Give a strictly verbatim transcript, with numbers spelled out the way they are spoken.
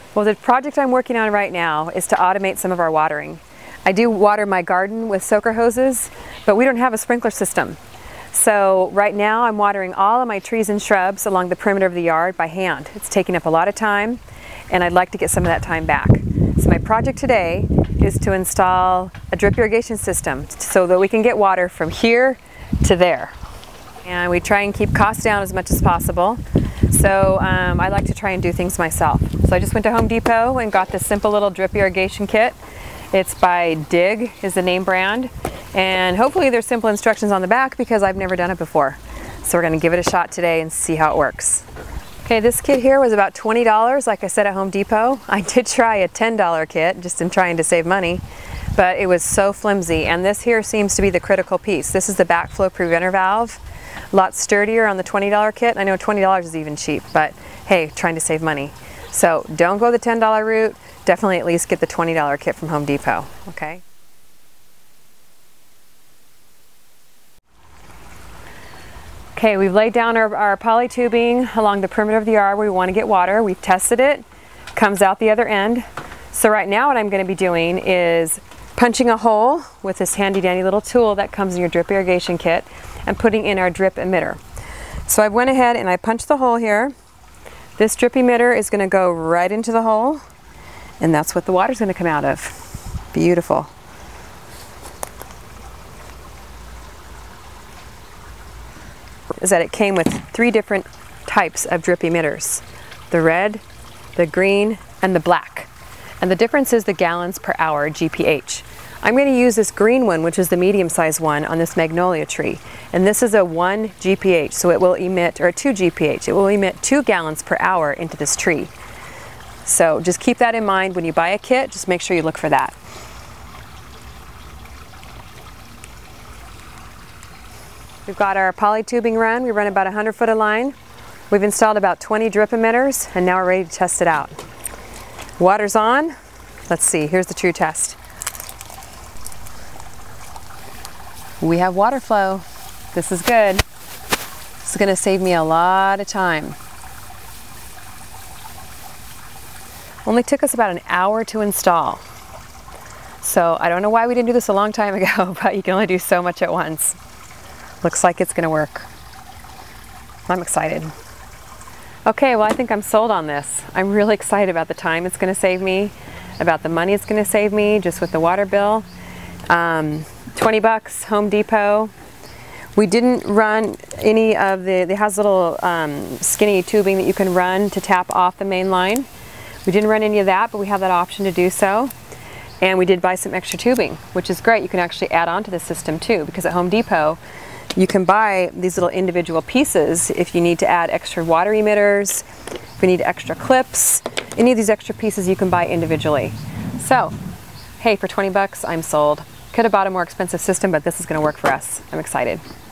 Well, the project I'm working on right now is to automate some of our watering. I do water my garden with soaker hoses, but we don't have a sprinkler system. So right now I'm watering all of my trees and shrubs along the perimeter of the yard by hand. It's taking up a lot of time, and I'd like to get some of that time back. So my project today is to install a drip irrigation system so that we can get water from here to there. And we try and keep costs down as much as possible. So um, I like to try and do things myself. So I just went to Home Depot and got this simple little drip irrigation kit. It's by Dig, is the name brand. And hopefully there's simple instructions on the back because I've never done it before. So we're gonna give it a shot today and see how it works. Okay, this kit here was about twenty dollars, like I said, at Home Depot. I did try a ten dollar kit, just in trying to save money, but it was so flimsy. And this here seems to be the critical piece. This is the backflow preventer valve. A lot sturdier on the twenty dollar kit. I know twenty dollars is even cheap, but hey, trying to save money. So don't go the ten dollar route. Definitely at least get the twenty dollar kit from Home Depot, okay? Okay, we've laid down our, our poly tubing along the perimeter of the yard where we want to get water. We've tested it, comes out the other end. So right now what I'm going to be doing is punching a hole with this handy dandy little tool that comes in your drip irrigation kit and putting in our drip emitter. So I went ahead and I punched the hole here. This drip emitter is going to go right into the hole, and that's what the water's going to come out of. Beautiful. Is that it came with three different types of drip emitters: the red, the green, and the black. And the difference is the gallons per hour, G P H. I'm going to use this green one, which is the medium-sized one, on this magnolia tree. And this is a one G P H, so it will emit, or two G P H, it will emit two gallons per hour into this tree. So just keep that in mind when you buy a kit, just make sure you look for that. We've got our poly tubing run. We run about one hundred foot of line. We've installed about twenty drip emitters, and now we're ready to test it out. Water's on. Let's see, here's the true test. We have water flow. This is good. This is going to save me a lot of time. Only took us about an hour to install. So I don't know why we didn't do this a long time ago, but you can only do so much at once. Looks like it's going to work. I'm excited. Okay, well, I think I'm sold on this. I'm really excited about the time it's going to save me, about the money it's going to save me just with the water bill. Um, twenty bucks, Home Depot. We didn't run any of the, it has little um, skinny tubing that you can run to tap off the main line. We didn't run any of that, but we have that option to do so. And we did buy some extra tubing, which is great. You can actually add on to the system too, because at Home Depot, you can buy these little individual pieces if you need to add extra water emitters, if you need extra clips, any of these extra pieces you can buy individually. So, hey, for twenty bucks, I'm sold. Could have bought a more expensive system, but this is going to work for us. I'm excited.